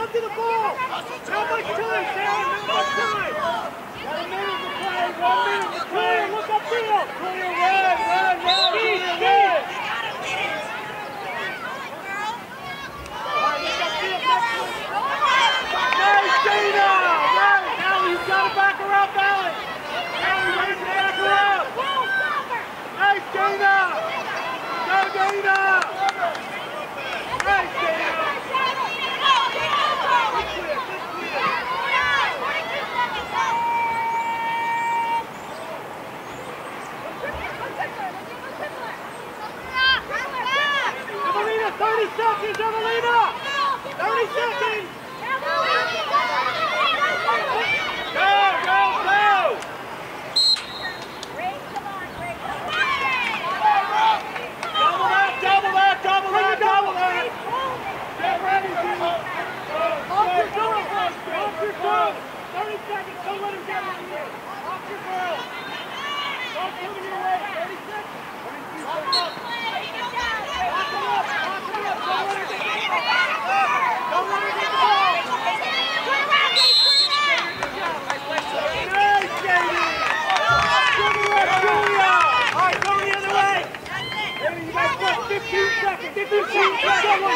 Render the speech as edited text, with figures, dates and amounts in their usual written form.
to the ball. How much time, Sarah? How much time? Got a minute to play. 1 minute to play. Look upfield. Julia, run, now. Julia, run. Nice, Dana. Right. Now you've got to back her up, Alex. Now you need to back her up. Nice, Dana. Go, Dana. Nice, Dana. Evelina, 30 seconds, Evelina! 30 seconds! Go, go, go! Double that, double that, double that, double that! Get ready, Jimmy! Off your girl, off your girl! 30 seconds, don't let him get in here! Off your girl! Don't come in your way, 30 seconds! Lock him up! Lock him up! Lock him up! Don't let her get the ball! Don't let her get the ball! Nice, Jamie! Good work, Julia! All right, go the other way! Baby, you guys got 15 seconds! 15 seconds!